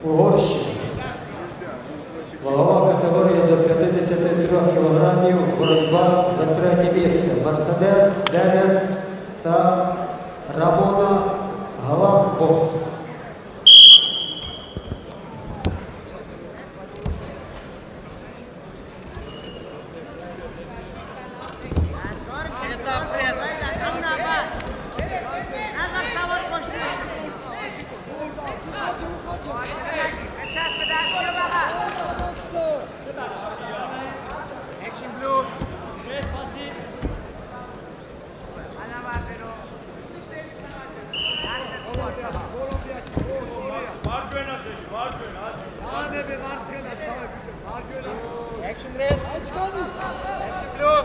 Угорщина. Вагова категорія до 53 кг, боротьба за третє місце. Мерседес Денис та Рамона Галамбос. Action red. Action blue.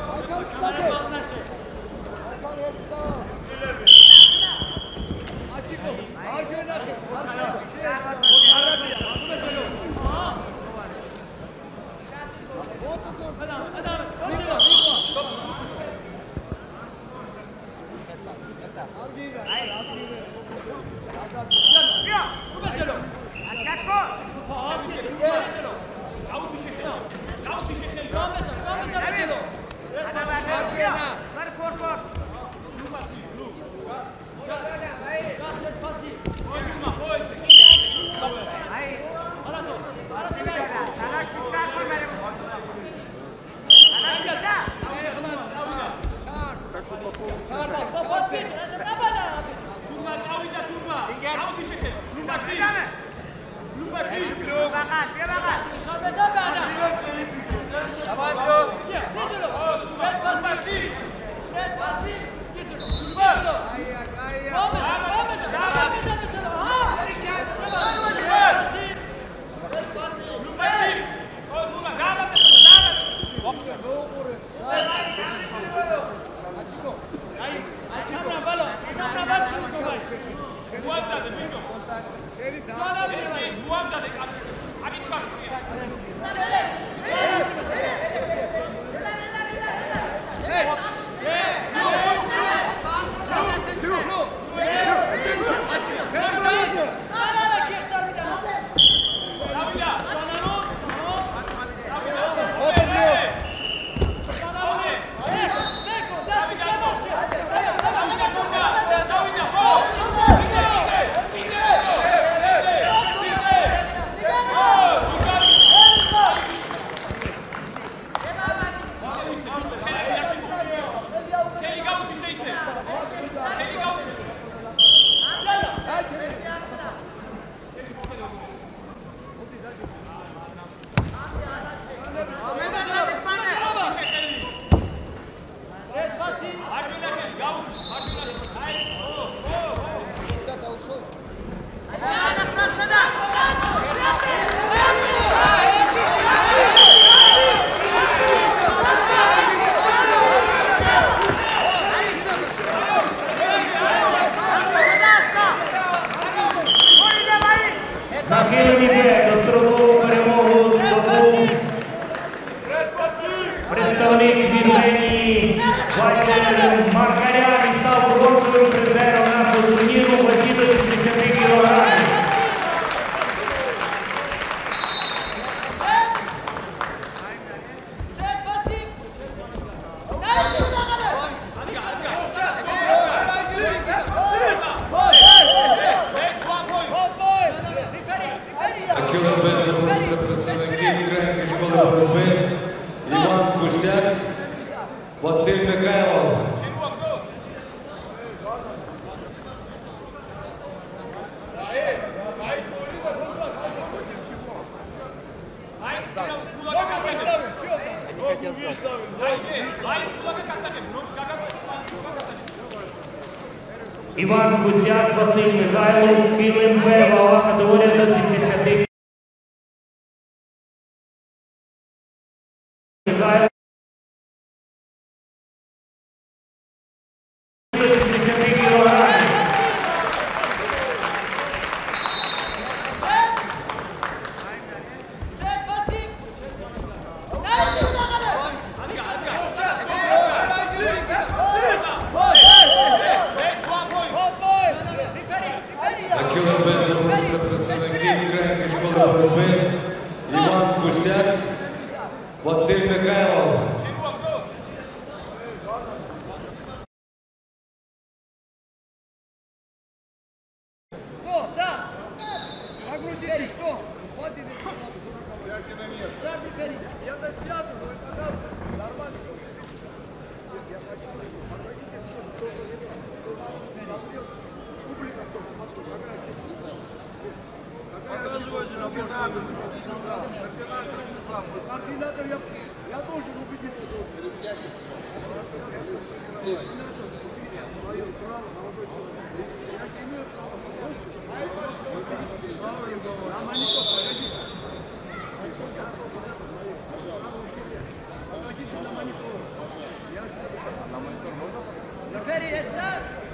Представник від Венії Валерій Маргарян став бронзовим призером нашого турніру у вазі до 60 кг. Кілобет запрошується представників української школи боротьби Іван Гусяк, Василь Михайлов. Іван Гусяк, Василь Михайлов, Килим Б, вагова категорія до 70 кг. Кілобет запрошується представників української школи боротьби Іван Гусяк, Василь Михайлов. Что? Сам! На груди ты что? Вот и сам приходи. Я засяду, вы пожалуйста. Нормально. Координатор я должен убедиться. Мое право, молодой человек. Я не имею права. А монитор, погодите. Погодите на монитор. Я на монитор можно? На ферри есть, да?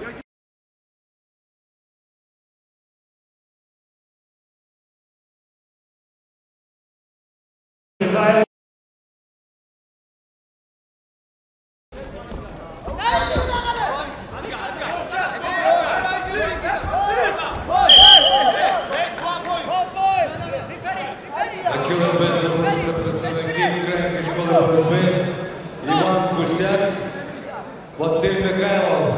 На кілембет запрошуються представники Української школи боротьби Іван Гусяк, Василь Михайлов.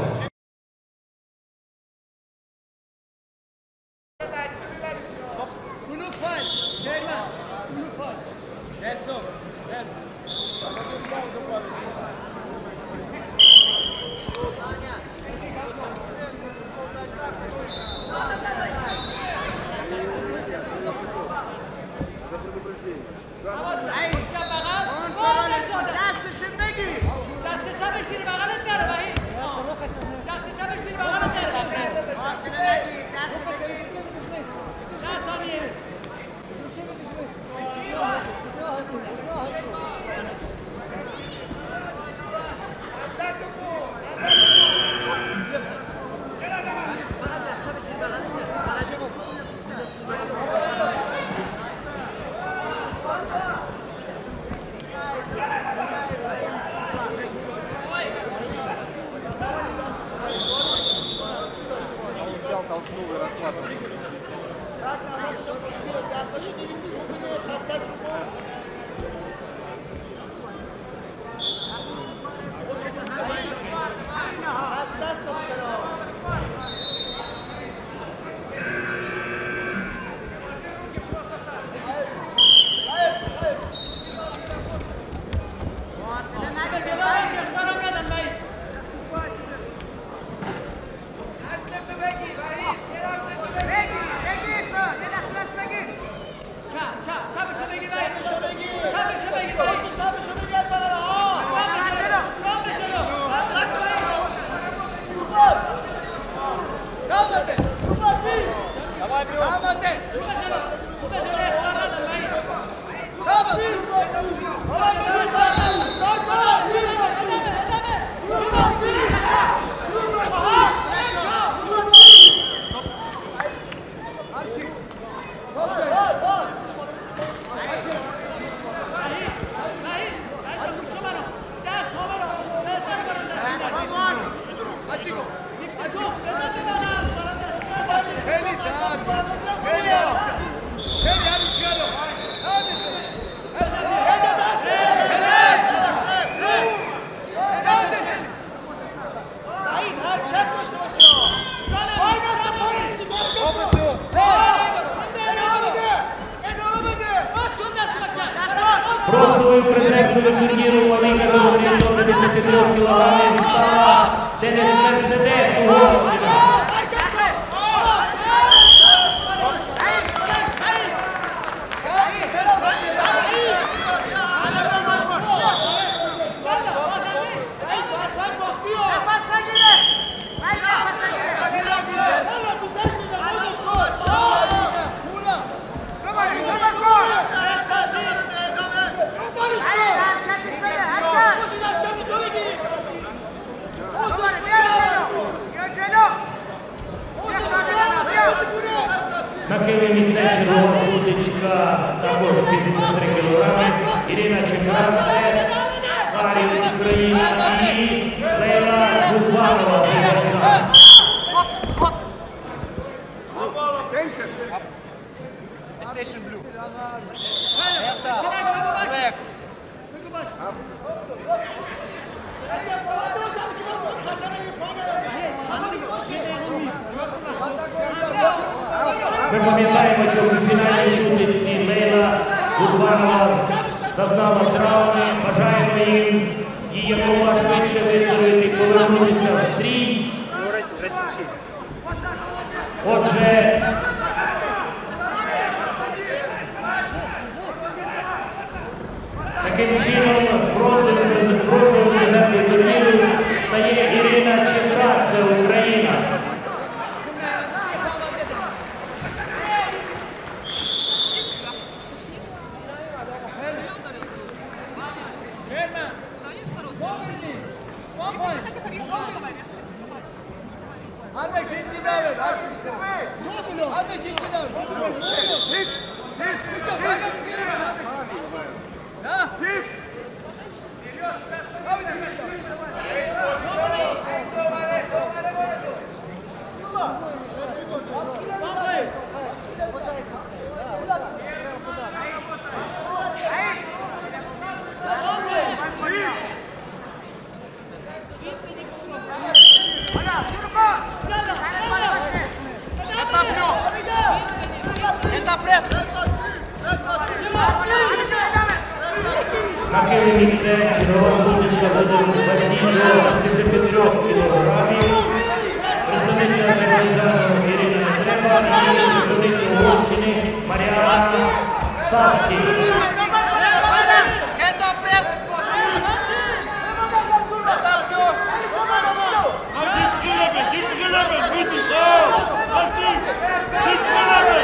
Бронзовою призеркою турніру ваги категорії до 53 кг стала Денис Мерседес, Угорщина. На килимі це червона футичка, також 53 кг, Ірина Чехранце, Харів Україна і Лейла Гурбанова, Азербайджан. PlayStation Blue. Это Slack. Ми пам'ятаємо, що в фінальній сутичці Лейла Гудванова зазнала травми. Бажаємо їм її якомога швидше виздоровити, повернутися в стрій. Отже, таким чином бронзовим призером турніру стає Ірина Чехрадзе, Україна. Hadi ikinci devir, hadi ikinci devir. Hadi bayrak silimi, hadi. Ha? Hadi ikinci devir. Нахилиться чергова будочка буде в вазі до 63 кілограмів. Представниця Азербайджану Ірина Нетреба і представниця Угорщини Маріана Савський. Git